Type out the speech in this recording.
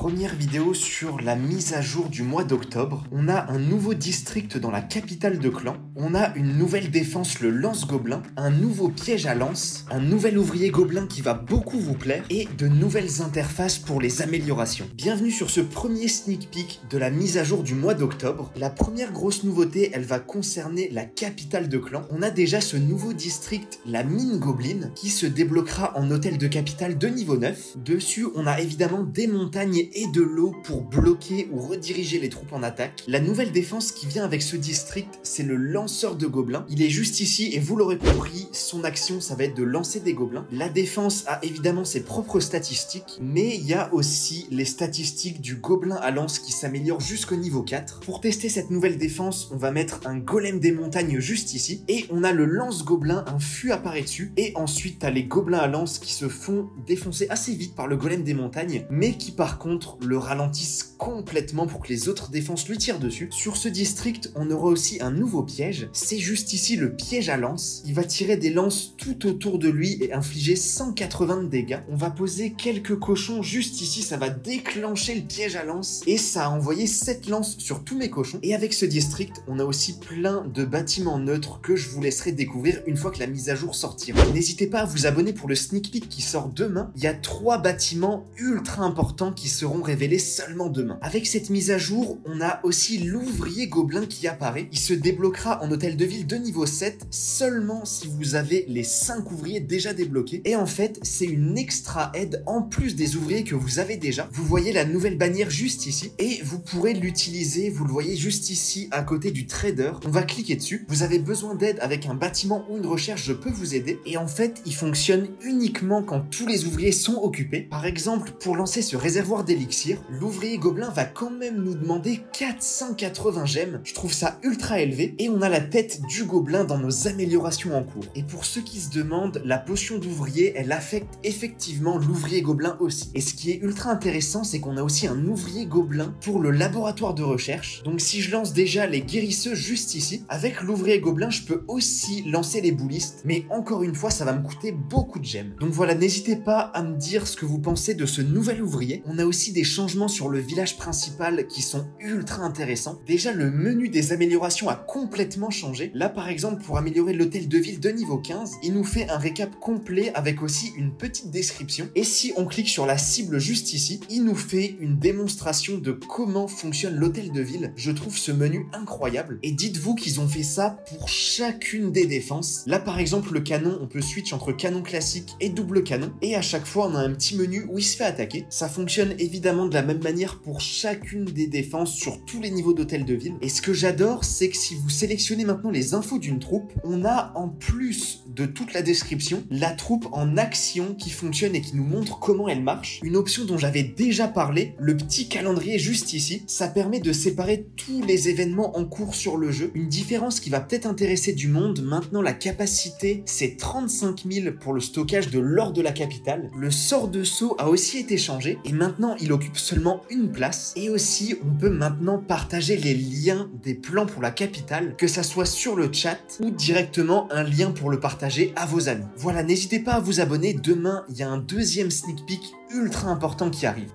Première vidéo sur la mise à jour du mois d'octobre. On a un nouveau district dans la capitale de clan. On a une nouvelle défense, le lance-gobelin, un nouveau piège à lance, un nouvel ouvrier gobelin qui va beaucoup vous plaire et de nouvelles interfaces pour les améliorations. Bienvenue sur ce premier sneak peek de la mise à jour du mois d'octobre. La première grosse nouveauté, elle va concerner la capitale de clan. On a déjà ce nouveau district, la mine Goblin, qui se débloquera en hôtel de capitale de niveau 9. Dessus, on a évidemment des montagnes et de l'eau pour bloquer ou rediriger les troupes en attaque. La nouvelle défense qui vient avec ce district, c'est le lanceur de gobelins. Il est juste ici et vous l'aurez compris, son action, ça va être de lancer des gobelins. La défense a évidemment ses propres statistiques, mais il y a aussi les statistiques du gobelin à lance qui s'améliorent jusqu'au niveau 4. Pour tester cette nouvelle défense, on va mettre un golem des montagnes juste ici, et on a le lance-gobelin, un fût apparaît dessus, et ensuite t'as les gobelins à lance qui se font défoncer assez vite par le golem des montagnes, mais qui par contre le ralentissent complètement pour que les autres défenses lui tirent dessus. Sur ce district, on aura aussi un nouveau piège, c'est juste ici le piège à lance. Il va tirer des lances tout autour de lui et infliger 180 de dégâts. On va poser quelques cochons juste ici, ça va déclencher le piège à lance et ça a envoyé 7 lances sur tous mes cochons. Et avec ce district, on a aussi plein de bâtiments neutres que je vous laisserai découvrir une fois que la mise à jour sortira. N'hésitez pas à vous abonner pour le sneak peek qui sort demain. Il y a 3 bâtiments ultra importants qui seront révélés seulement demain. Avec cette mise à jour, on a aussi l'ouvrier gobelin qui apparaît. Il se débloquera en hôtel de ville de niveau 7 seulement si vous avez les 5 ouvriers déjà débloqués. Et en fait, c'est une extra aide en plus des ouvriers que vous avez déjà. Vous voyez la nouvelle bannière juste ici et vous pourrez l'utiliser, vous le voyez juste ici à côté du trader. On va cliquer dessus. Vous avez besoin d'aide avec un bâtiment ou une recherche, je peux vous aider. Et en fait, il fonctionne uniquement quand tous les ouvriers sont occupés. Par exemple, pour lancer ce réservoir d'élixir, l'ouvrier gobelin va quand même nous demander 480 gemmes. Je trouve ça ultra élevé et on a la tête du gobelin dans nos améliorations en cours. Et pour ceux qui se demandent, la potion d'ouvrier, elle affecte effectivement l'ouvrier gobelin aussi. Et ce qui est ultra intéressant, c'est qu'on a aussi un ouvrier gobelin pour le laboratoire de recherche. Donc si je lance déjà les guérisseux juste ici, avec l'ouvrier gobelin, je peux aussi lancer les boulistes. Mais encore une fois, ça va me coûter beaucoup de gemmes. Donc voilà, n'hésitez pas à me dire ce que vous pensez de ce nouvel ouvrier. On a aussi des changements sur le village principal qui sont ultra intéressants. Déjà, le menu des améliorations a complètement changé. Là, par exemple, pour améliorer l'hôtel de ville de niveau 15, il nous fait un récap complet avec aussi une petite description. Et si on clique sur la cible juste ici, il nous fait une démonstration de comment fonctionne l'hôtel de ville. Je trouve ce menu incroyable. Et dites-vous qu'ils ont fait ça pour chacune des défenses. Là, par exemple, le canon, on peut switch entre canon classique et double canon. Et à chaque fois, on a un petit menu où il se fait attaquer. Ça fonctionne évidemment de la même manière pour chacune des défenses sur tous les niveaux d'hôtel de ville. Et ce que j'adore, c'est que si vous sélectionnez maintenant les infos d'une troupe, on a en plus de toute la description, la troupe en action qui fonctionne et qui nous montre comment elle marche. Une option dont j'avais déjà parlé, le petit calendrier juste ici, ça permet de séparer tous les événements en cours sur le jeu. Une différence qui va peut-être intéresser du monde, maintenant la capacité, c'est 35 000 pour le stockage de l'or de la capitale. Le sort de saut a aussi été changé et maintenant il occupe seulement une place. Et aussi, on peut maintenant partager les liens des plans pour la capitale, que ça soit sur le chat ou directement un lien pour le partager à vos amis. Voilà, n'hésitez pas à vous abonner. Demain, il y a un deuxième sneak peek ultra important qui arrive.